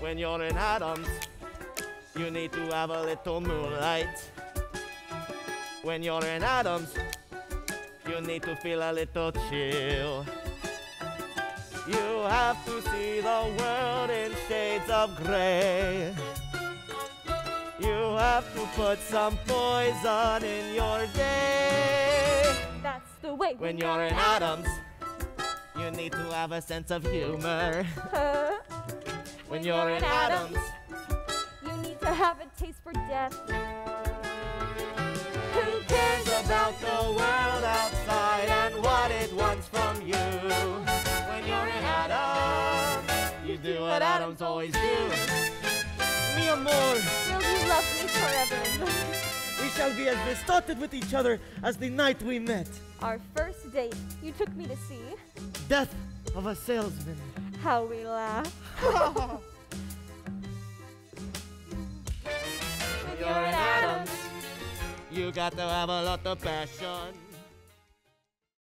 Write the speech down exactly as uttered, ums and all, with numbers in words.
When you're in Addams, you need to have a little moonlight. When you're in Addams, you need to feel a little chill. You have to see the world in shades of gray. You have to put some poison in your day. That's the way. When you're in Addams, you need to have a sense of humor. Uh, when you're in Addams, you need to have a taste for death. Who cares about the world outside and what it wants from you? When you're in Addams, you do what Addams always do. Mi amor, Will you love me forever? we shall be as besotted with each other as the night we met. Our first date, you took me to see Death of a salesman. how we laugh. When you're in Addams, you got to have a lot of passion.